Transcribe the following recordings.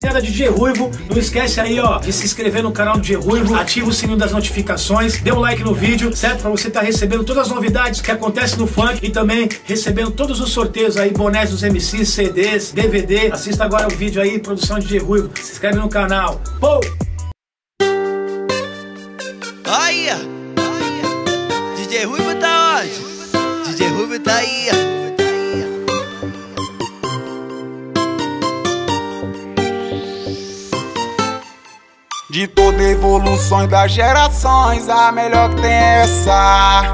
DJ Ruivo, não esquece aí, ó, de se inscrever no canal do DJ Ruivo, ativa o sininho das notificações, dê um like no vídeo, certo? Pra você estar recebendo todas as novidades que acontecem no funk e também recebendo todos os sorteios aí, bonés dos MCs, CDs, DVD. Assista agora o vídeo aí, produção de DJ Ruivo, se inscreve no canal. Pô! Aí, DJ Ruivo tá onde? DJ Ruivo tá aí, De toda evolução das gerações, a melhor que tem é essa.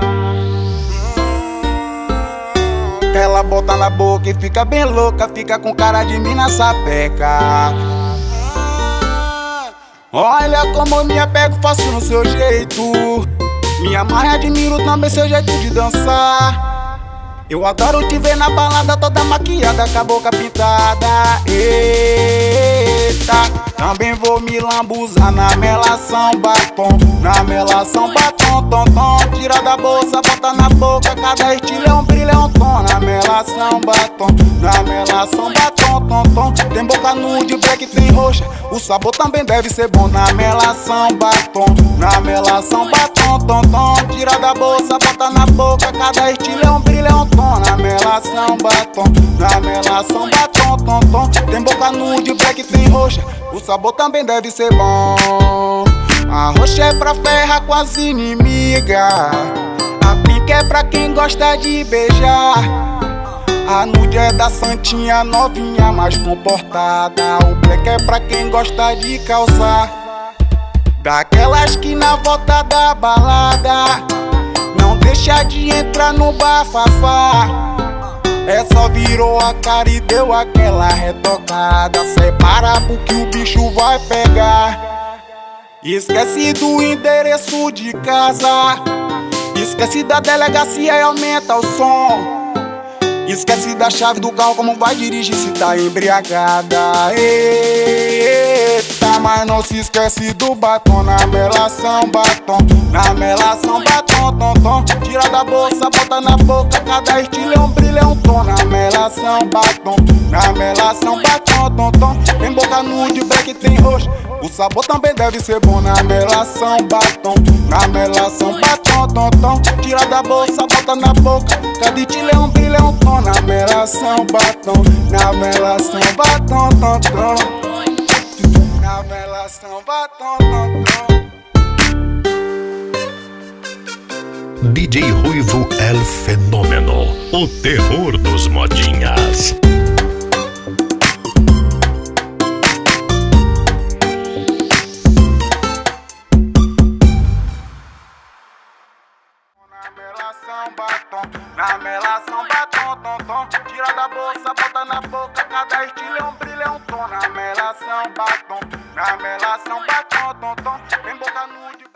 Ela bota na boca e fica bem louca, fica com cara de mina sapeca. Olha como eu me apego fácil no seu jeito. Minha mãe admiro também seu jeito de dançar. Eu adoro te ver na balada toda maquiada, com a boca pintada. Eita, também vou me lambuzar na melação batom. Na melação batom, tom, tom. Tira da bolsa, bota na boca. Cada estilo é um brilho, é um tom. Na melação batom, na melação batom, tom, tom. Tem boca nude, black, tem roxa. O sabor também deve ser bom. Na melação batom, na melação batom, tom, tom. Tira da bolsa, bota na boca. Cada estilo é um brilho, é um tom. Na melação batom, na melação batom, tom, tom. Tem boca nude, black, tem roxa. O sabor também deve ser bom. A roxa é pra ferrar com as inimigas. A pink é pra quem gosta de beijar. A nude é da santinha novinha, mais comportada. O black é pra quem gosta de causar. Daquelas que na volta da balada não deixa de entrar no bafafá. É só virou a cara e deu aquela retocada. Separa porque o bicho vai pegar. Esquece do endereço de casa. Esquece da delegacia e aumenta o som. Esquece da chave do carro, como vai dirigir se tá embriagada. Eita, mas não se esquece do batom. Na melação batom, na melação batom, tom, tom. Tira da bolsa, bota na boca. Cada estilo é um brilho, é um tom. Na melação batom, na melação batom, tom, tom. Tem boca nude, black, tem roxo. O sabor também deve ser bom. Na melação batom, na melação batom, tom, tom. Tira da bolsa, bota na boca. Cada estilo é um brilho, é um tom. Na melação batom, na melação batom, tom, tom. Na melação batom, tom, tom. DJ Ruivo El Fenômeno, o terror dos modinhas. Na melação batom, tom, tom. Tira da bolsa, bota na boca. Cada estilo é um brilho, é um tom. Na melação batom, na melação batom, tom, tom. Tem boca nude.